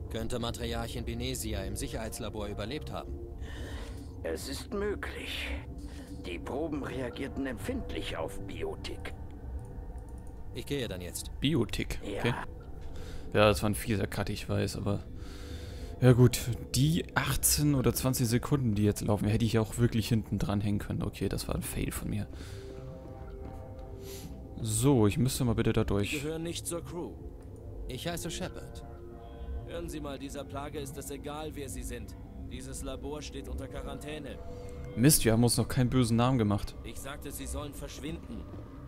Könnte Matriarchin Benesia im Sicherheitslabor überlebt haben? Es ist möglich. Die Proben reagierten empfindlich auf Biotik. Ich gehe dann jetzt. Biotik, Ja. okay. Ja, das war ein fieser Cut, ich weiß, aber... Ja gut, die 18 oder 20 Sekunden, die jetzt laufen, hätte ich auch wirklich hinten dran hängen können. Okay, das war ein Fail von mir. So, ich müsste mal bitte da Sie durch. gehören nicht zur Crew. Ich heiße Shepard. Hören Sie mal, dieser Plage ist es egal, wer Sie sind. Dieses Labor steht unter Quarantäne. Mist, wir haben uns noch keinen bösen Namen gemacht. Ich sagte, Sie sollen verschwinden.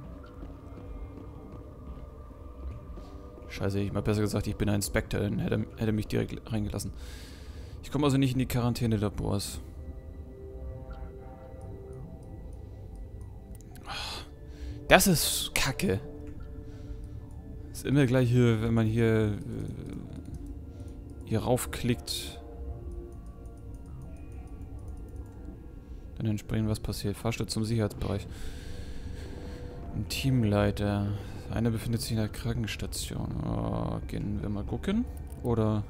Scheiße, ich mal besser gesagt, ich bin ein Spectre, dann hätte mich direkt reingelassen. Ich komme also nicht in die Quarantäne-Labors. Das ist Kacke. Ist immer gleich hier, wenn man hier raufklickt. Dann entsprechend was passiert. Fahrstuhl zum Sicherheitsbereich. Ein Teamleiter. Einer befindet sich in der Krankenstation. Oh, gehen wir mal gucken? Oder...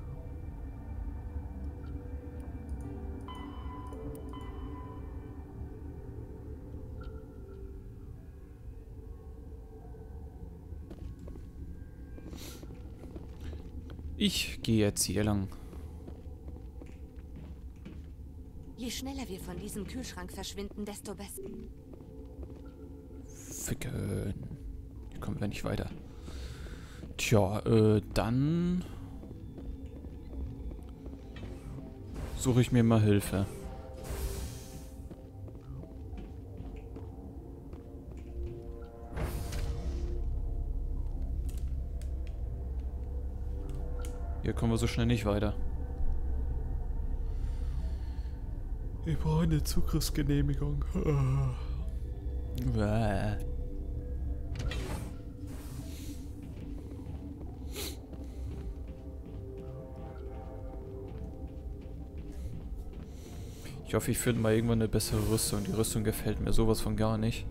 Ich gehe jetzt hier lang. Je schneller wir von diesem Kühlschrank verschwinden, desto besser. Ficken. Hier kommen wir nicht weiter. Tja, dann... suche ich mir mal Hilfe. Hier kommen wir so schnell nicht weiter. Ich brauche eine Zugriffsgenehmigung. Ich hoffe, ich finde mal irgendwann eine bessere Rüstung. Die Rüstung gefällt mir sowas von gar nicht.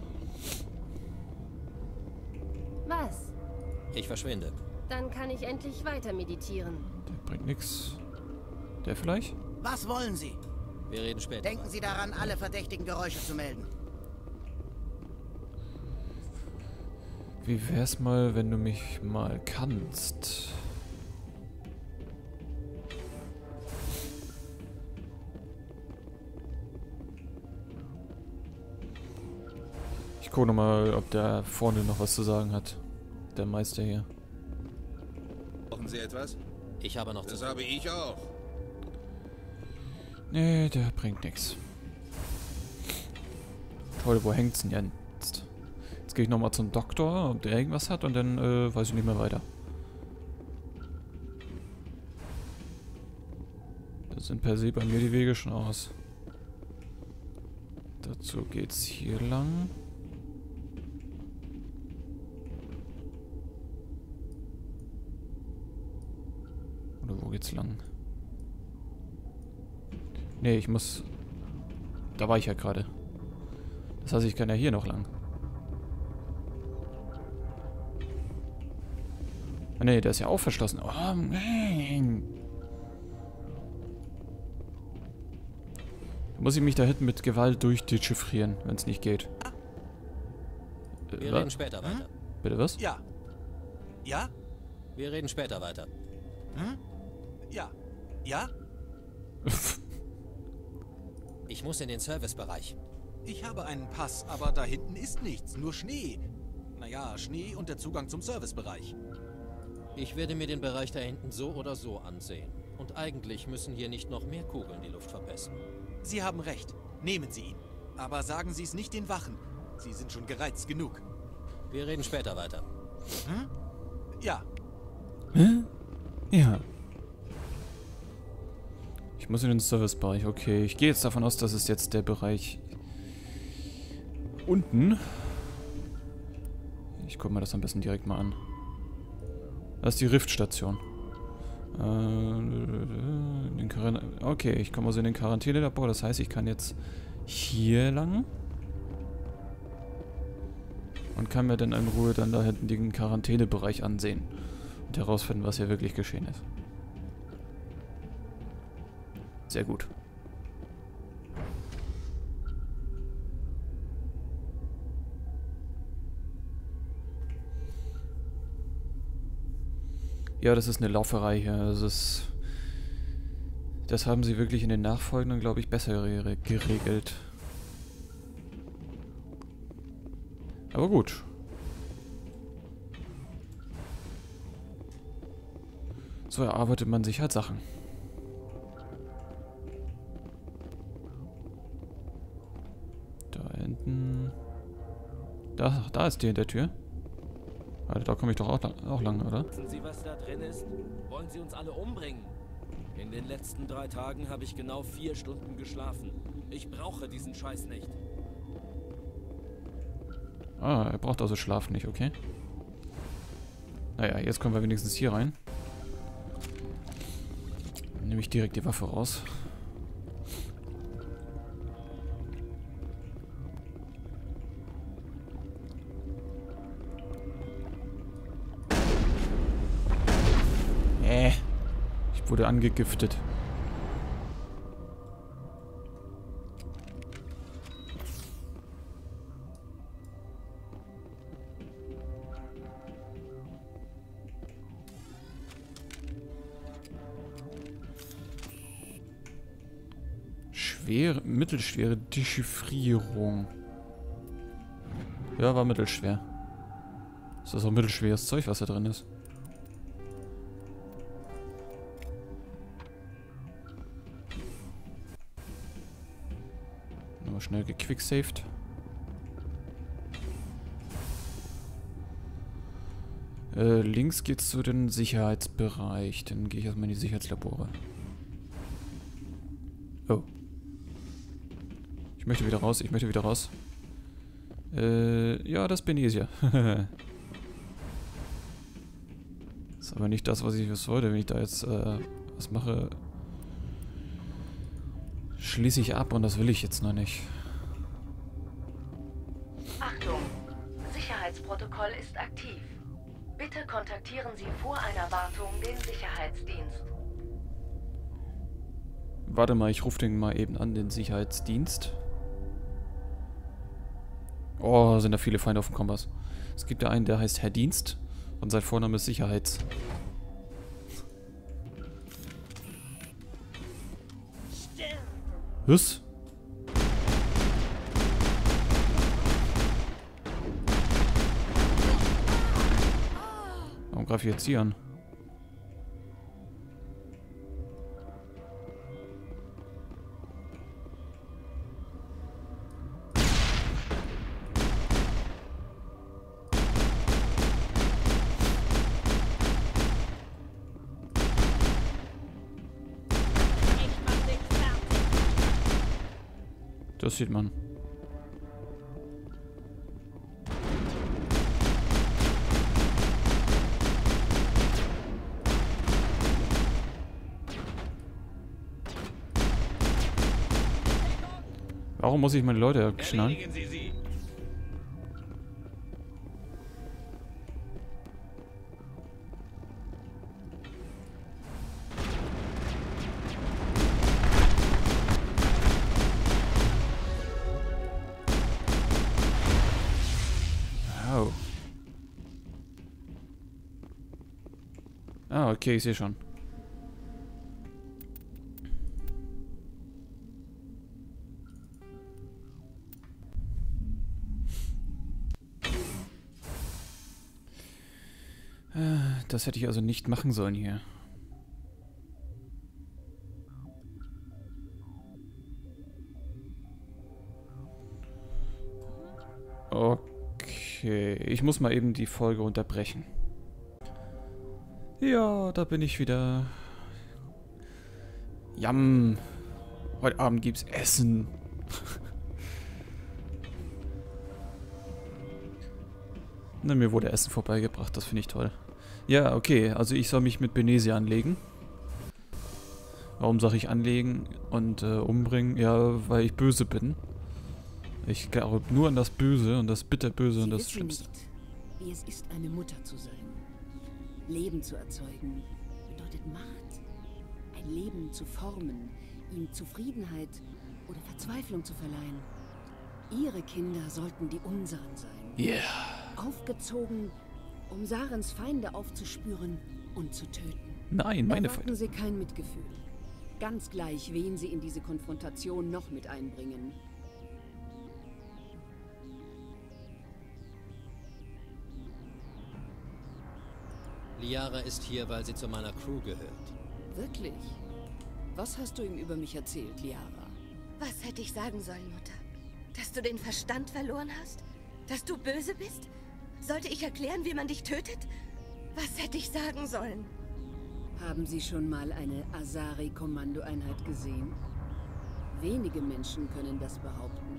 Was? Ich verschwinde. Dann kann ich endlich weiter meditieren. Der bringt nichts. Der vielleicht? Was wollen Sie? Wir reden später. Denken Sie daran, alle verdächtigen Geräusche zu melden. Wie wär's mal, wenn du mich mal kannst? Ich gucke nochmal, ob der vorne noch was zu sagen hat. Der Meister hier. Brauchen Sie etwas? Ich habe noch zu Das tun. habe ich auch. Nee, der bringt nichts. Toll, wo hängt's denn jetzt? Jetzt gehe ich nochmal zum Doktor, ob der irgendwas hat und dann weiß ich nicht mehr weiter. Das sind per se bei mir die Wege schon aus. Dazu geht's hier lang. Oder wo geht's lang? Nee, ich muss... Da war ich ja gerade. Das heißt, ich kann ja hier noch lang. Ah, nee, der ist ja auch verschlossen. Oh, nein. Muss ich mich da hinten mit Gewalt durchdechiffrieren, wenn es nicht geht. Wir Was? reden später weiter. Bitte was? Ja. Ja? Wir reden später weiter. Hm? Ja. Ja? Ich muss in den Servicebereich. Ich habe einen Pass, aber da hinten ist nichts, nur Schnee. Naja, Schnee und der Zugang zum Servicebereich. Ich werde mir den Bereich da hinten so oder so ansehen. Und eigentlich müssen hier nicht noch mehr Kugeln die Luft verpesten. Sie haben recht. Nehmen Sie ihn. Aber sagen Sie es nicht den Wachen. Sie sind schon gereizt genug. Wir reden später weiter. Hm? Ja. Hä? Ja. Ich muss in den Servicebereich. Okay, ich gehe jetzt davon aus, dass es jetzt der Bereich unten. Ich gucke mir das am besten direkt mal an. Das ist die Riftstation. Okay, ich komme also in den Quarantänelabor. Das heißt, ich kann jetzt hier lang. Und kann mir dann in Ruhe dann da hinten den Quarantänebereich ansehen. Und herausfinden, was hier wirklich geschehen ist. Sehr gut. Ja, das ist eine Lauferei hier. Das haben sie wirklich in den nachfolgenden, glaube ich, besser geregelt. Aber gut. So erarbeitet man sich halt Sachen. Da hinten. Da ist die Hintertür. Alter, da komme ich doch auch lang, oder? Wissen Sie, was da drin ist? Wollen Sie uns alle umbringen? In den letzten 3 Tagen habe ich genau 4 Stunden geschlafen. Ich brauche diesen Scheiß nicht. Ah, er braucht also Schlaf nicht, okay. Naja, jetzt kommen wir wenigstens hier rein. Dann nehme ich direkt die Waffe raus. Ich wurde angegiftet. Mittelschwere Dechiffrierung. Ja, war mittelschwer. Ist das auch mittelschweres Zeug, was da drin ist? Nochmal schnell gequicksaved. Links geht's zu den Sicherheitsbereich. Dann gehe ich erstmal in die Sicherheitslabore. Oh. Ich möchte wieder raus, ich möchte wieder raus. Ja, das bin ich ja. Ist aber nicht das, was ich wollte. Wenn ich da jetzt was mache, schließe ich ab und das will ich jetzt noch nicht. Achtung! Sicherheitsprotokoll ist aktiv. Bitte kontaktieren Sie vor einer Wartung den Sicherheitsdienst. Warte mal, ich rufe den mal eben an, den Sicherheitsdienst. Oh, sind da viele Feinde auf dem Kompass. Es gibt da einen, der heißt Herr Dienst und sein Vorname ist Sicherheits. Was? Warum greife ich jetzt hier an? Das sieht man. Warum muss ich meine Leute schnallen? Oh. Ah, okay, ich sehe schon. Das hätte ich also nicht machen sollen hier. Okay, ich muss mal eben die Folge unterbrechen. Ja, da bin ich wieder. Jam. Heute Abend gibt's Essen. Na, mir wurde Essen vorbeigebracht, das finde ich toll. Ja, okay, also ich soll mich mit Benezia anlegen. Warum sage ich anlegen und umbringen? Ja, weil ich böse bin. Ich glaube nur an das Böse und das Bitterböse und das Schlimmste. Wie es ist, eine Mutter zu sein. Leben zu erzeugen bedeutet Macht. Ein Leben zu formen ihm Zufriedenheit oder Verzweiflung zu verleihen. Ihre Kinder sollten die unseren sein. Yeah. Aufgezogen, um Sarens Feinde aufzuspüren und zu töten. Nein, meine Erwarten Feinde. Sie kein Mitgefühl. Ganz gleich, wen Sie in diese Konfrontation noch mit einbringen. Liara ist hier, weil sie zu meiner Crew gehört. Wirklich? Was hast du ihm über mich erzählt, Liara? Was hätte ich sagen sollen, Mutter? Dass du den Verstand verloren hast? Dass du böse bist? Sollte ich erklären, wie man dich tötet? Was hätte ich sagen sollen? Haben Sie schon mal eine Asari-Kommandoeinheit gesehen? Wenige Menschen können das behaupten.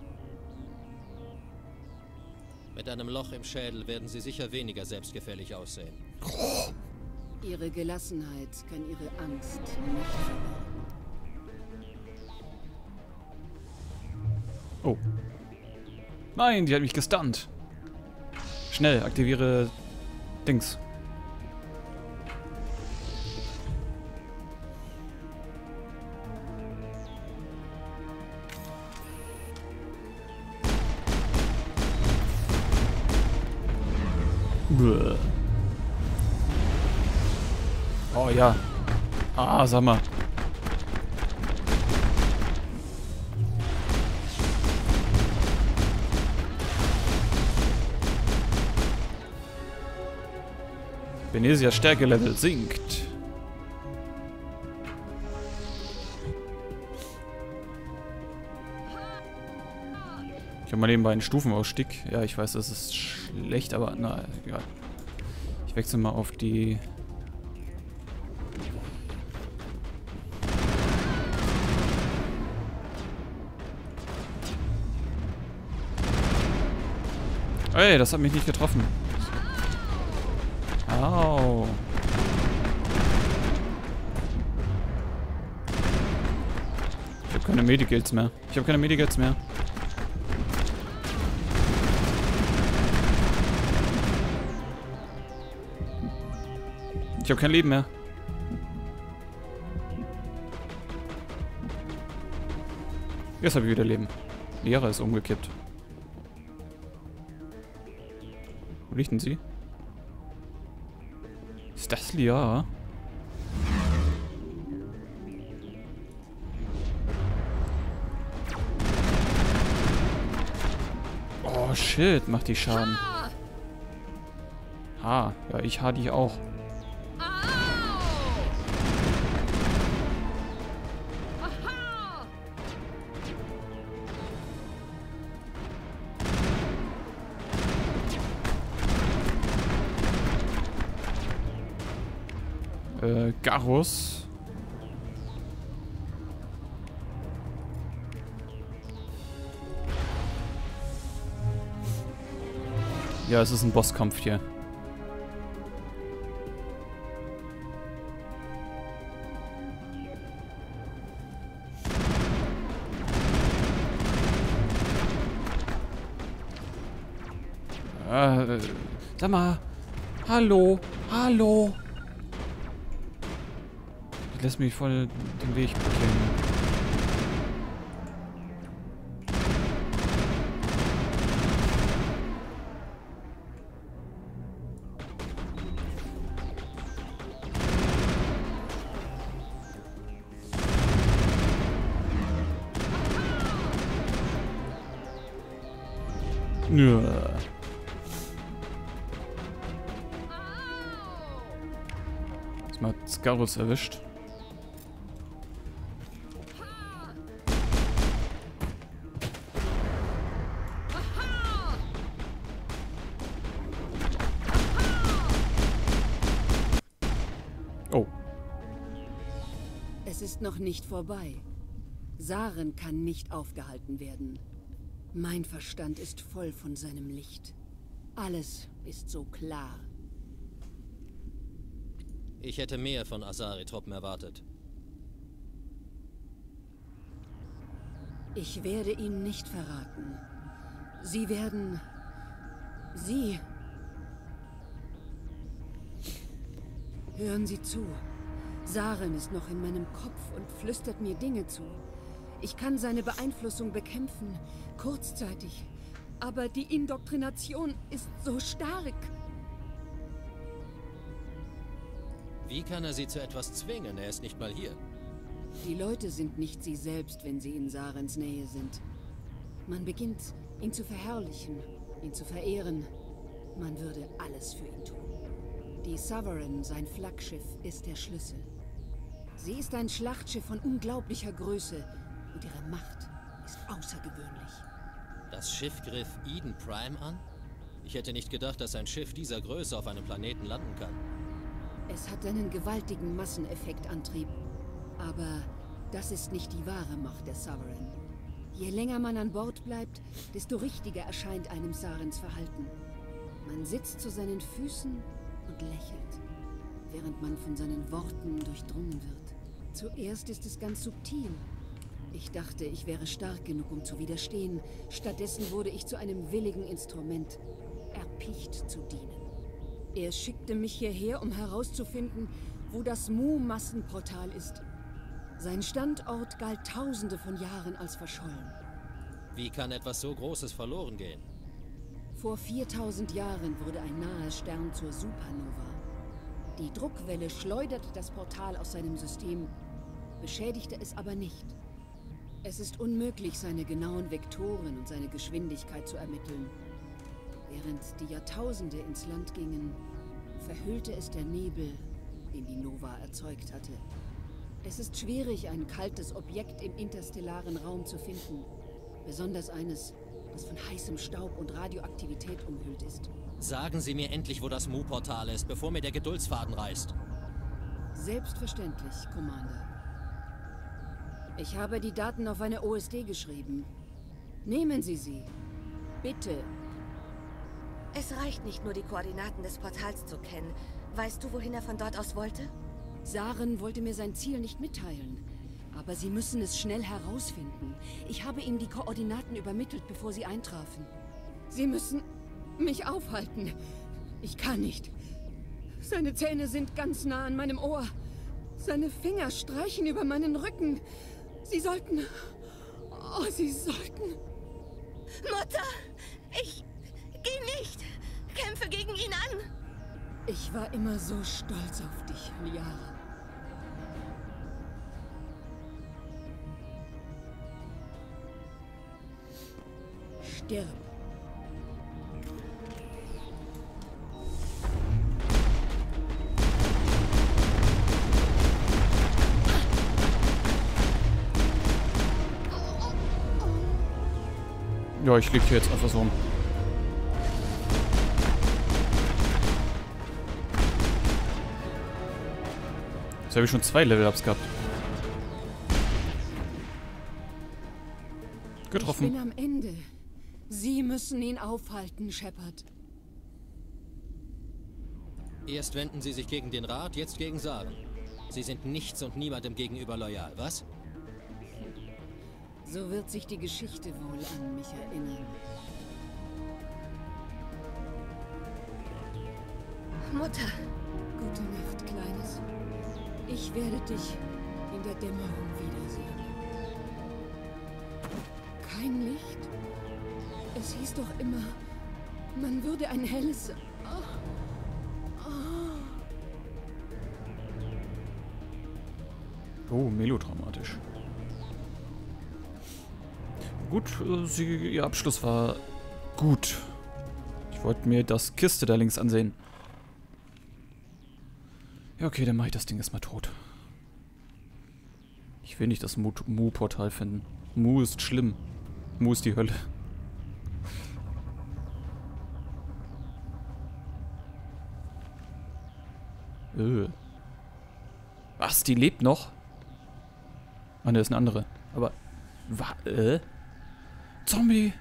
Mit einem Loch im Schädel werden sie sicher weniger selbstgefällig aussehen. Ihre Gelassenheit kann Ihre Angst nicht verbergen. Oh. Nein, die hat mich gestunt. Schnell, aktiviere Dings. Bäh. Oh ja. Ah, sag mal. Benesia Stärke-Level sinkt. Ich habe mal nebenbei einen Stufenausstieg. Ja, ich weiß, das ist schlecht, aber na, egal. Ich wechsle mal auf die... Ey, das hat mich nicht getroffen. Au. Ich habe keine Medikits mehr. Ich habe keine Medikits mehr. Ich habe kein Leben mehr. Jetzt habe ich wieder Leben. Liara ist umgekippt. Wo liegt denn sie? Ist das Liara? Oh shit, macht die Schaden. Ha, ja, ich ha dich auch. Garrus. Ja, es ist ein Bosskampf hier. Sag mal. Hallo. Hallo. Ich lass mich voll den Weg blockieren. Ja. Mal Scarus erwischt. Oh. Es ist noch nicht vorbei. Saren kann nicht aufgehalten werden. Mein Verstand ist voll von seinem Licht. Alles ist so klar. Ich hätte mehr von Asari-Truppen erwartet. Ich werde Ihnen nicht verraten. Sie werden... Sie... Hören Sie zu. Saren ist noch in meinem Kopf und flüstert mir Dinge zu. Ich kann seine Beeinflussung bekämpfen, kurzzeitig. Aber die Indoktrination ist so stark. Wie kann er sie zu etwas zwingen? Er ist nicht mal hier. Die Leute sind nicht sie selbst, wenn sie in Sarens Nähe sind. Man beginnt, ihn zu verherrlichen, ihn zu verehren. Man würde alles für ihn tun. Die Sovereign, sein Flaggschiff, ist der Schlüssel. Sie ist ein Schlachtschiff von unglaublicher Größe und ihre Macht ist außergewöhnlich. Das Schiff griff Eden Prime an? Ich hätte nicht gedacht, dass ein Schiff dieser Größe auf einem Planeten landen kann. Es hat einen gewaltigen Masseneffektantrieb. Aber das ist nicht die wahre Macht der Sovereign. Je länger man an Bord bleibt, desto richtiger erscheint einem Sarens Verhalten. Man sitzt zu seinen Füßen und lächelt, während man von seinen Worten durchdrungen wird. Zuerst ist es ganz subtil. Ich dachte, ich wäre stark genug, um zu widerstehen. Stattdessen wurde ich zu einem willigen Instrument, erpicht zu dienen. Er schickte mich hierher, um herauszufinden, wo das Mu-Massenportal ist. Sein Standort galt Tausende von Jahren als verschollen. Wie kann etwas so Großes verloren gehen? Vor 4000 Jahren wurde ein naher Stern zur Supernova. Die Druckwelle schleuderte das Portal aus seinem System, beschädigte es aber nicht. Es ist unmöglich, seine genauen Vektoren und seine Geschwindigkeit zu ermitteln. Während die Jahrtausende ins Land gingen, verhüllte es der Nebel, den die Nova erzeugt hatte. Es ist schwierig, ein kaltes Objekt im interstellaren Raum zu finden. Besonders eines, das von heißem Staub und Radioaktivität umhüllt ist. Sagen Sie mir endlich, wo das Mu-Portal ist, bevor mir der Geduldsfaden reißt. Selbstverständlich, Commander. Ich habe die Daten auf eine OSD geschrieben. Nehmen Sie sie. Bitte. Es reicht nicht nur, die Koordinaten des Portals zu kennen. Weißt du, wohin er von dort aus wollte? Saren wollte mir sein Ziel nicht mitteilen. Aber Sie müssen es schnell herausfinden. Ich habe ihm die Koordinaten übermittelt, bevor sie eintrafen. Sie müssen mich aufhalten. Ich kann nicht. Seine Zähne sind ganz nah an meinem Ohr. Seine Finger streichen über meinen Rücken. Sie sollten... Oh, Sie sollten... Mutter! Geh nicht! Kämpfe gegen ihn an! Ich war immer so stolz auf dich, Liara. Stirb. Ja, ich leg hier jetzt einfach so um. Jetzt habe ich schon 2 Level-Ups gehabt. Getroffen. Ich bin am Ende. Sie müssen ihn aufhalten, Shepard. Erst wenden Sie sich gegen den Rat, jetzt gegen Saren. Sie sind nichts und niemandem gegenüber loyal, was? So wird sich die Geschichte wohl an mich erinnern. Mutter. Gute Nacht, Kleines. Ich werde dich in der Dämmerung wiedersehen. Kein Licht? Es hieß doch immer, man würde ein helles... Oh, melodramatisch. Gut, ihr Abschluss war gut. Ich wollte mir das Kiste da links ansehen. Ja, okay, dann mache ich das Ding erstmal tot. Ich will nicht das Mu-Portal finden. Mu ist schlimm. Mu ist die Hölle. Was? Die lebt noch? Ah, ne, ist eine andere. Aber... Zombie!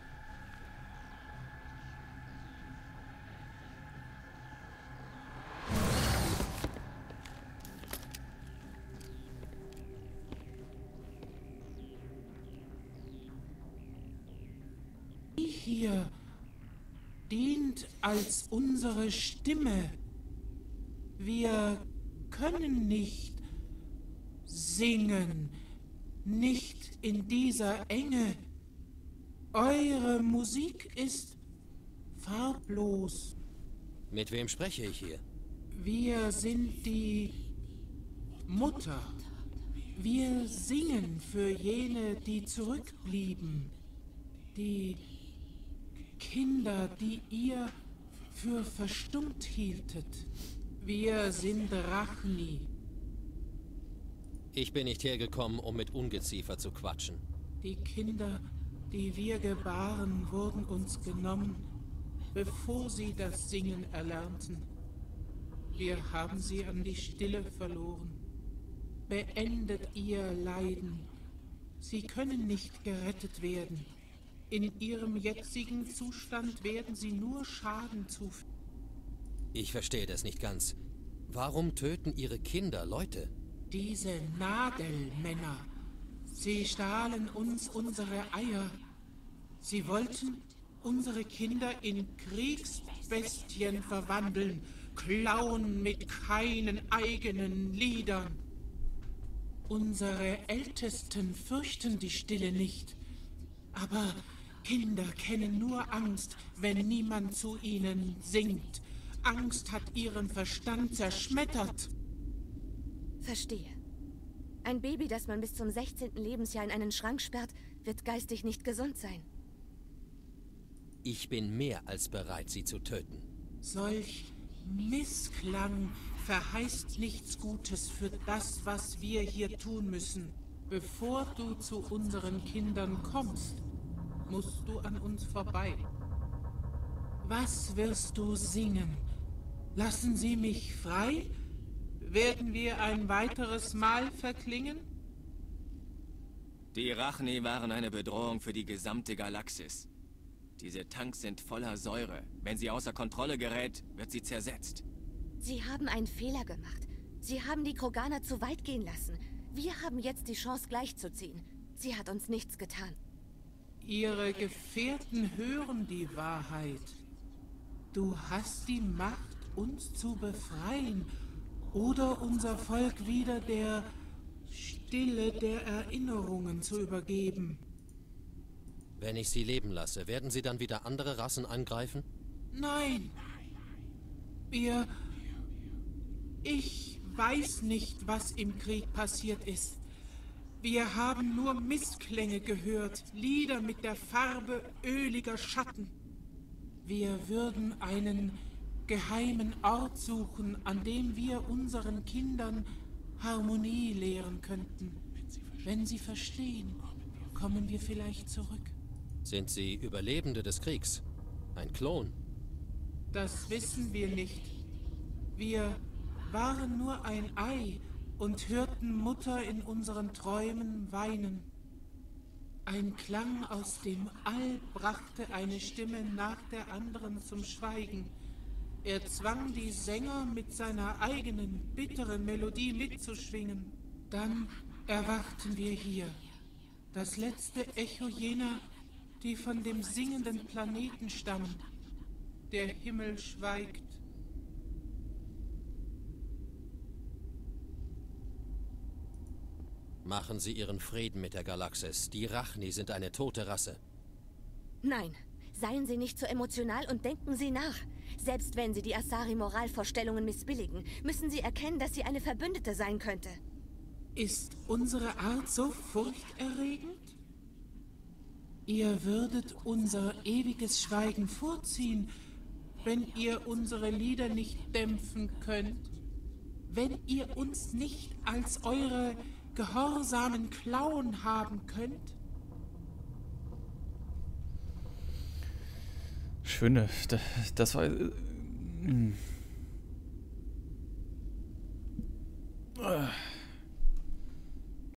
Hier dient als unsere Stimme. Wir können nicht singen, nicht in dieser Enge. Eure Musik ist farblos. Mit wem spreche ich hier? Wir sind die Mutter. Wir singen für jene, die zurückblieben. Die Kinder, die ihr für verstummt hieltet. Wir sind Rachni. Ich bin nicht hergekommen, um mit Ungeziefer zu quatschen. Die Kinder, die wir gebaren, wurden uns genommen, bevor sie das Singen erlernten. Wir haben sie an die Stille verloren. Beendet ihr Leiden. Sie können nicht gerettet werden. In ihrem jetzigen Zustand werden sie nur Schaden zufügen. Ich verstehe das nicht ganz. Warum töten ihre Kinder Leute? Diese Nagelmänner. Sie stahlen uns unsere Eier. Sie wollten unsere Kinder in Kriegsbestien verwandeln, klauen mit keinen eigenen Liedern. Unsere Ältesten fürchten die Stille nicht. Aber Kinder kennen nur Angst, wenn niemand zu ihnen singt. Angst hat ihren Verstand zerschmettert. Verstehe. Ein Baby, das man bis zum 16. Lebensjahr in einen Schrank sperrt, wird geistig nicht gesund sein. Ich bin mehr als bereit, sie zu töten. Solch Missklang verheißt nichts Gutes für das, was wir hier tun müssen. Bevor du zu unseren Kindern kommst, musst du an uns vorbei. Was wirst du singen? Lassen Sie mich frei? Werden wir ein weiteres Mal verklingen? Die Rachni waren eine Bedrohung für die gesamte Galaxis. Diese Tanks sind voller Säure. Wenn sie außer Kontrolle gerät, wird sie zersetzt. Sie haben einen Fehler gemacht. Sie haben die Kroganer zu weit gehen lassen. Wir haben jetzt die Chance, gleichzuziehen. Sie hat uns nichts getan. Ihre Gefährten hören die Wahrheit. Du hast die Macht, uns zu befreien oder unser Volk wieder der Stille der Erinnerungen zu übergeben. Wenn ich sie leben lasse, werden sie dann wieder andere Rassen angreifen? Nein. Ich weiß nicht, was im Krieg passiert ist. Wir haben nur Missklänge gehört, Lieder mit der Farbe öliger Schatten. Wir würden einen geheimen Ort suchen, an dem wir unseren Kindern Harmonie lehren könnten. Wenn sie verstehen, kommen wir vielleicht zurück. Sind sie Überlebende des Kriegs? Ein Klon? Das wissen wir nicht. Wir waren nur ein Ei und hörten Mutter in unseren Träumen weinen. Ein Klang aus dem All brachte eine Stimme nach der anderen zum Schweigen. Er zwang die Sänger, mit seiner eigenen, bitteren Melodie mitzuschwingen. Dann erwachten wir hier. Das letzte Echo jener, die von dem singenden Planeten stammen. Der Himmel schweigt. Machen Sie Ihren Frieden mit der Galaxis. Die Rachni sind eine tote Rasse. Nein, seien Sie nicht so emotional und denken Sie nach. Selbst wenn Sie die Asari-Moralvorstellungen missbilligen, müssen Sie erkennen, dass sie eine Verbündete sein könnte. Ist unsere Art so furchterregend? Ihr würdet unser ewiges Schweigen vorziehen, wenn ihr unsere Lieder nicht dämpfen könnt. Wenn ihr uns nicht als eure gehorsamen Klauen haben könnt. Schöne, das war...